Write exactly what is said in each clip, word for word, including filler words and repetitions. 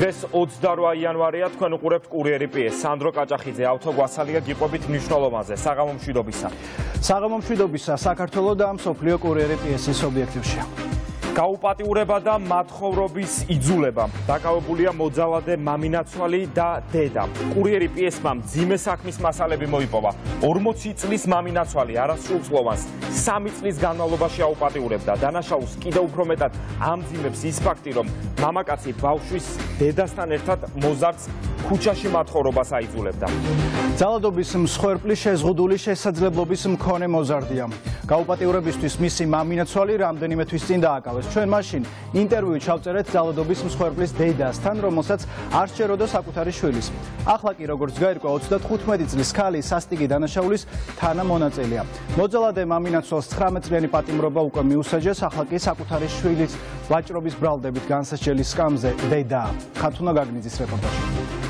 დღეს ოცდარვა იანვარია, თქვენ უყურებთ კურიერი პიეს. სანდრო კაჭახიძე, ავთო გვასალია გიყვებით მნიშვნელობაზე, საღამო მშვიდობისა. საღამო მშვიდობისა, საქართველო და მსოფლიო კურიერი პიესის ობიექტივშია. გაუპატიურება და მათხოვრობის იძულება. დაკავებულია მოძალადე მამინაცვალი და დედა. კურიერი პიესმა მძიმე საქმის მასალები მოიპოვა. ორმოცი წლის მამინაცვალი არასრულწლოვანს სამი წლის განმავლობაში აუპატიურებდა. დანაშაულს კიდევ უფრო მეტად ამძიმებს ის ფაქტი, რომ მამაკაცი ბავშვის დედასთან ერთად მოზარდს ქუჩაში მათხოვრობას აიძულებდა. ძალადობის მსხვერპლი შეზღუდული შესაძლებლობის მქონე მოზარდია. გაუპატიურებისთვის მისი მამინაცვალი რამდენიმე თვის წინ დააკავეს. ჩვენ მაშინ ინტერვიუ ჩავწერეთ ძალადობის მსხვერპლის დედასთან, რომელსაც არ სჯეროდა საკუთარი შვილის. ახლა კი როგორც გაირკვა ოცდათხუთმეტი წლის ქალი სასტიკი დანაშაულის თანამონაწილეა. მოძალადე მამინაცვალს ცხრამეტწლიანი პატიმრობა უკვე მიუსაჯეს, ახლა კი საკუთარი შვილის ვაჭრობის ბრალდებით განსასჯელის სკამზე დედაა. ხათუნა გაგნიძის რეპორტაჟი.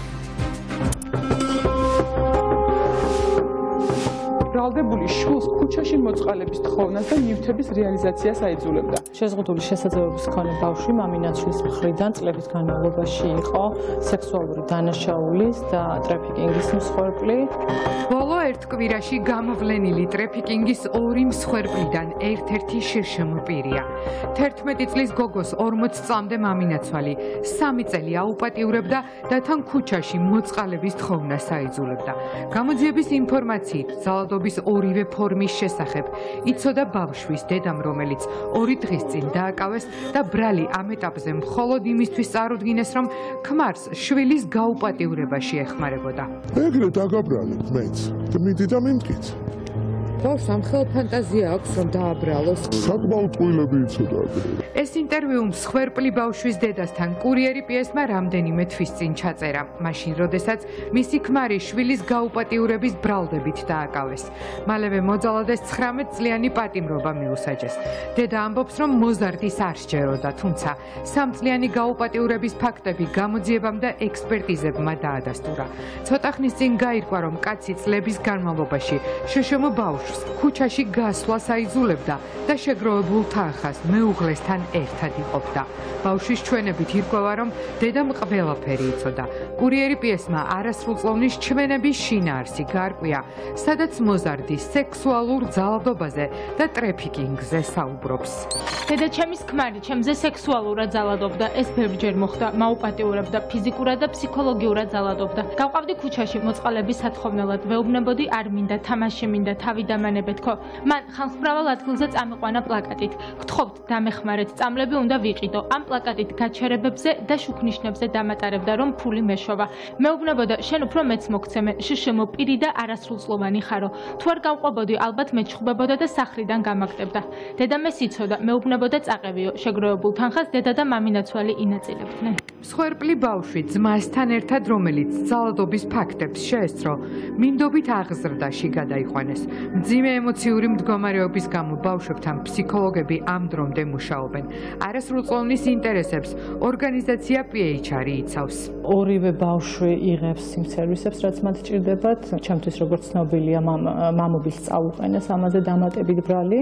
ბრალდებული შვილს ქუჩაში მოწყალების თხოვნას და ნივთების რეალიზაციას აიძულებდა. შეზღუდული შესაძლებლობის მქონე ბავშვი მამინაცვლის მხრიდან წლების განმავლობაში იყო სექსუალური დანაშაულის და ტრაფიკინგის მსხვერპლი. ბოლო ერთ კვირაში გამოვლენილი ტრაფიკინგის ორი მსხვერპლიდან ერთ-ერთი შერშემო პირია. თერთმეტი წლის გოგოს ორმოც წლამდე მამინაცვალი სამი წელი აუპატიურებდა და თან ქუჩაში მოწყალების თხოვნას აიძულებდა. გამოძიების ინფორმაციით ძალადობის ორივე ფორმის შესახებ იცოდა ბავშვის დედამ, რომელიც ორი დღის წინ დააკავეს და ბრალი ამ ეტაპზე მხოლოდ იმისთვის წარუდგინეს, რომ ქმარს შვილის გაუპატიურებაში ეხმარებოდა. ეგრე დაგაბრალეთ მეც და მიდი და მიმტკიც. ბავშვს ამხელ ფანტაზია აქვს, რომ დააბრალოს. საკმაოდ ყვილები იცოდა ეგრე. ეს ინტერვიუ მსხვერპლი ბავშვის დედასთან კურიერი პიესმა რამდენიმე თვის წინ ჩაწერა. მაშინ, როდესაც მისი ქმარი შვილის გაუპატიურების ბრალდებით დააკავეს. მალევე მოძალადეს ცხრამეტწლიანი პატიმრობა მიუსაჯეს. დედა ამბობს, რომ მოზარდის არ სჯეროდა, თუმცა სამწლიანი გაუპატიურების ფაქტები გამოძიებამ და ექსპერტიზებმა დაადასტურა. ცოტა ხნის წინ გაირკვა, რომ კაცი წლების განმავლობაში შშმ ბავშვს ქუჩაში გასვლას აიძულებდა და შეგროვებულ თანხას მეუღლესთან ერთად იყოფდა. ბავშვის ჩვენებით ირკვევა, რომ დედამ ყველაფერი იცოდა. კურიერი პიესმა არასრულწლოვნის ჩვენების შინაარსი გაარკვია, სადაც მოზარდი სექსუალურ ძალადობაზე და ტრაფიკინგზე საუბრობს. დედა ჩემის ქმარი ჩემზე სექსუალურად ძალადობდა, ეს ბევრჯერ მოხდა, მაუპატიურებდა, ფიზიკურად და ფსიქოლოგიურად ძალადობდა. გავყავდი ქუჩაში მოწყალების სათხოვნელად, ვეუბნებოდი არ მინდა, თამაში მინდა, თავი დამანებეთქო. მან ხალხმრავალ ადგილზე წამიყვანა პლაკატით. გთხოვთ დამეხმარეთ, წამლები უნდა ვიყიდო. ამ პლაკატით გაჩერებებზე და შუქნიშნებზე დამატარებდა, რომ ფული მეშოვა. მეუბნებოდა, შენ უფრო მეც მოგცემე, შშმ პირი და არასრულწლოვანი ხარო. თუ არ გავყვებოდი, ალბათ მეჩხუბებოდა და სახლიდან გამაგდებდა. დედა მეს იცოდა, მეუბნებოდა წაყევიო, შეგროვებულ თანხას დედა და მამინაცვალი ინაწილებდნენ. მსხვერპლი ბავშვი ძმასთან ერთად, რომელიც ძალადობის ფაქტებს შეესწრო, მინდობით აღზრდაში გადაიყვანეს. მძიმე ემოციური მდგომარეობის გამო ბავშვებთან ფსიქოლოგები ამ დრომდე მუშაობენ. არასრულწლოვნის ინტერესებს ორგანიზაცია პი ეიჩ არ იცავს. ორივე ბავშვი იღებს იმ სერვისებს, რაც მათ ჭირდებათ. ჩემთვის როგორც ცნობილია, მამობილს წაუყენეს ამაზე დამატებით ბრალი.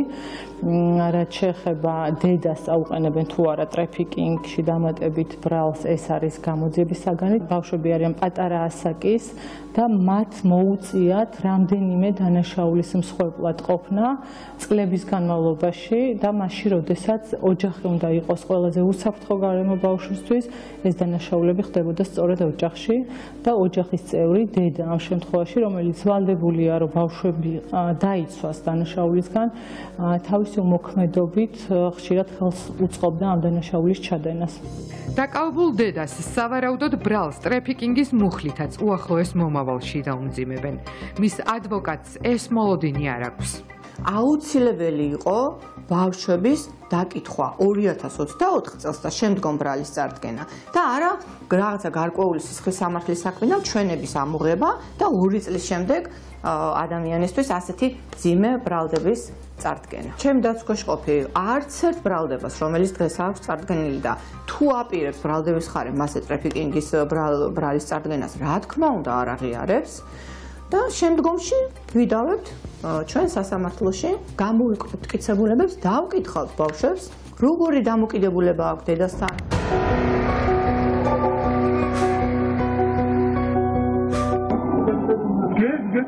რაც შეეხება დედას წაუყენებენ თუ არა ტრაფიკინგში დამატებით ბრალს, ეს არის გამოძიების საგანი. ბავშვები არიან პატარა ასაკის და მათ მოუწიათ რამდენიმე დანაშაულის მსხვერპლად ყოფნა წლების განმავლობაში და მაშინ, როდესაც ოჯახი უნდა იყოს ყველაზე უსაფრთხო გარემო ბავშვისთვის, ეს დანაშაულები ხდებოდა სწორედ ოჯახში და ოჯახის წევრი დედა ამ შემთხვევაში, რომელიც ვალდებულია, რომ ბავშვები დაიცვას დანაშაულისგან, თავისი უმოქმედობით ხშირად ხელს უწყობდა ამ დანაშაულის ჩადენას. დაკავებულ დედას სავარაუდოდ ბრალს ტრაფიკინგის მუხლითაც უახლოეს მომავალში დაუმძიმებენ. მის ადვოკატს ეს მოლოდინი არ აქვს. აუცილებელი იყო ბავშვების დაკითხვა ორი ათას ოცდაოთხ წელს და შემდგომ ბრალის წარდგენა და არა რაღაცა გარკვეული სისხლის სამართლის საქმიდან ჩვენების ამოღება და ორი წლის შემდეგ ადამიანისთვის ასეთი ძიმე ბრალდების წარდგენა. ჩემ დაცვაში ყოფი არც ერთ ბრალდებას, რომელიც დღეს აქვს წარდგენილი და თუ აპირებს ბრალდების ხარემ მასე ტრაფიკინგის ბრალის წარდგენას, რა თქმა უნდა არ აღიარებს. და შემდგომში ვიდავებთ ჩვენ სასამართლოში, გამოვიკვდით მტკიცებულებებს, დავკითხავთ ბავშვებს, როგორი დამოკიდებულება აქვს დედასთან.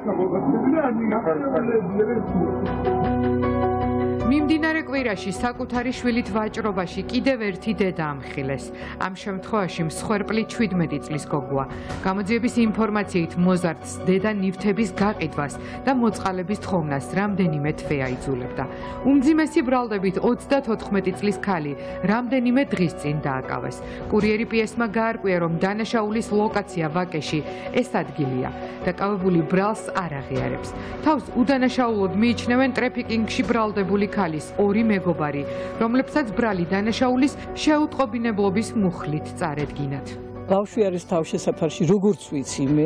მიმდინარე კვირაში საკუთარი შვილით ვაჭრობაში კიდევ ერთი დედა ამხილეს. ამ შემთხვევაში მსხვერპლი ჩვიდმეტი წლის გოგოა. გამოძიების ინფორმაციით მოზარდს დედა ნივთების გაყიდვას და მოწყალების თხოვნას რამდენიმე თვე აიძულებდა. უმძიმესი ბრალდებით ოცდათოთხმეტი წლის ქალი რამდენიმე დღის წინ დააკავეს. კურიერი პიესმა გაარკვია, რომ დანაშაულის ლოკაცია ვაკეში ეს ადგილია. დაკავებული ბრალს არ აღიარებს. თავს უდანაშაულოდ მიიჩნევენ ტრაფიკინგში ბრალდებული ქალის ორი მეგობარი, რომლებსაც ბრალი დანაშაულის შეუტყობინებლობის მუხლით წარედგინათ. ბავშვი არის თავშესაფარში, როგორც ვიცი მე,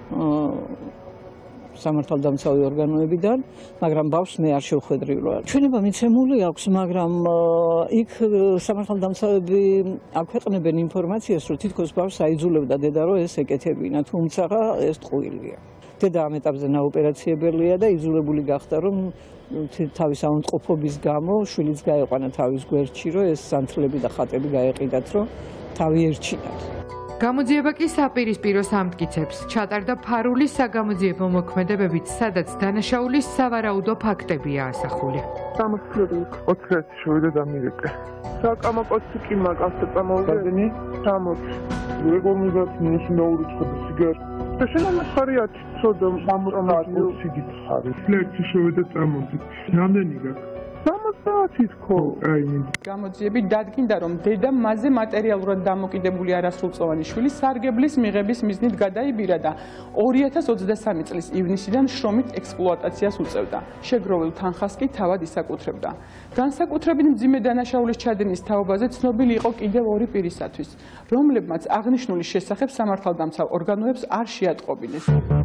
სამართალდამცავი ორგანოებიდან, მაგრამ ბავშვს მე არ შევხვედრივ. ჩვენება მიცემული აქვს, მაგრამ იქ სამართალდამცავები აქვეყნებენ ინფორმაციას, რომ თითქოს ბავშვს აიძულებდა დედა, რომ ეს ეკეთებინა, თუმცა ეს ტყუილია. დედა ამ ეტაპზე ნაოპერაციებელია და იძულებული გახდა, რომ თავის აუნტყოფობის გამო შვილიც გაეყვანა თავის გვერდში, რომ ეს სანთლები და ხატები გაეყიდათ, რომ თავი ერჩინათ. გამოძიება კი საპირისპიროს ამტკიცებს. ჩატარდა ფარულის საგამოძიებო მოქმედებებით, სადაც დანაშაულის სავარაუდო ფაქტებია ასახული. სამოსლები ოცდაათი შევიდა და მივეკე. საკამაკოცი კი მაგასა წამოვიდენი სამოცი. როგორ მიგაც ნიშნა ურიცხები სიგარ. და შეიძლება ხარიათ ცოდო სამოცი გითხარი. ფლექსი შევიდა წამოდი. რამდენი გაქვს? სამოცი თქო. აი გამოძიებით დადგინდა, რომ დედა მასზე მატერიალურად დამოკიდებული არასრულწლოვანი შვილი სარგებლის მიღების მიზნით გადაიბირა და ორი ათას ოცდასამი წლის ივნისიდან შრომით ექსპლუატაციას უწევდა. შეგროვილ თანხას კი თავად ისაკუთრებდა. განსაკუთრებით მძიმე დანაშაულის ჩადენის თაობაზე ცნობილი იყო კიდევ ორი პირისათვის, რომლებმაც აღნიშნული შესახებ სამართალდამცავ ორგანოებს არ შეატყობინეს.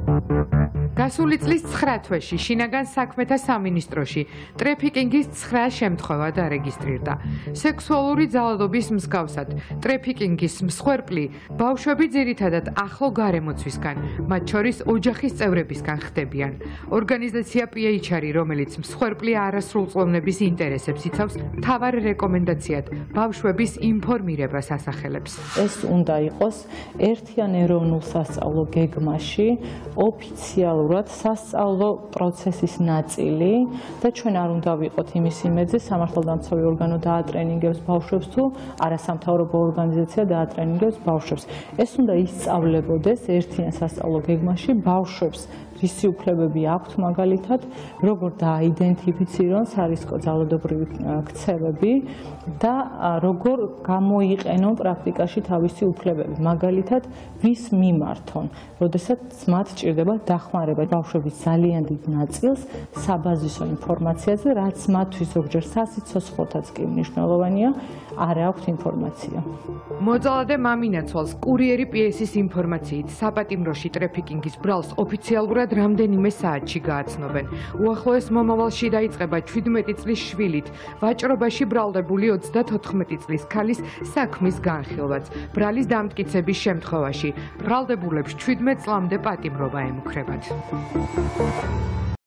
გასული წლის ცხრა თვეში შინაგან საქმეთა სამინისტროში ტრაფიკინგის ცხრა შემთხვევა დარეგისტრირდა. სექსუალური ძალადობის მსგავსად ტრაფიკინგის მსხვერპლი ბავშვები ძირითადად ახლო გარემოცვისგან, მათ შორის ოჯახის წევრებისგან ხდებიან. ორგანიზაცია პი ეიჩ არი, რომელიც მსხვერპლი არასრულწლოვნების ინტერესებს იცავს, მთავარ რეკომენდაციად ბავშვების ინფორმირებას ასახელებს. ეს უნდა იყოს ერთიან ეროვნულ სასწავლო გეგმაში ოფიციალურად სასწავლო პროცესის ნაწილი და ჩვენ არ უნდა ვიყოთ იმის იმედზე, სამართალდამცავი ორგანო დაატრენინგებს ბავშვებს თუ არასამთავრობო ორგანიზაცია დაატრენინგებს ბავშვებს. ეს უნდა ისწავლებოდეს ერთიან სასწავლო გეგმაში ბავშვებს რისი უფლებები აქვთ მაგალითად, როგორ დააიდენტიფიცირონ სარისკო ძალადობრივი ქცევები და როგორ გამოიყენონ პრაქტიკაში თავისი უფლებები. მაგალითად, ვის მიმართონ, როდესაც მათ სჭირდება დახმარება ბავშვების ძალიან დიდ ნაწილს საბაზისო ინფორმაციაზე, რაც მათთვის ზოგჯერ სასიცოცხლოთაც კი მნიშვნელოვანია, არ აქვს ინფორმაცია. მოძალადე მამინაცვალს კურიერი პიესის ინფორმაციით საპატიმროში ტრაფიკინგის ბრალს ოფიციალურად რამდენიმე საათში გააცნობენ. უახლოეს მომავალში დაიწყება ჩვიდმეტი წლის შვილით ვაჭრობაში ბრალდებული ოცდათოთხმეტი წლის ქალის საქმის განხილვაც. ბრალის დამტკიცების შემთხვევაში ბრალდებულებს ჩვიდმეტ წლამდე პატიმრობა ემუქრებათ.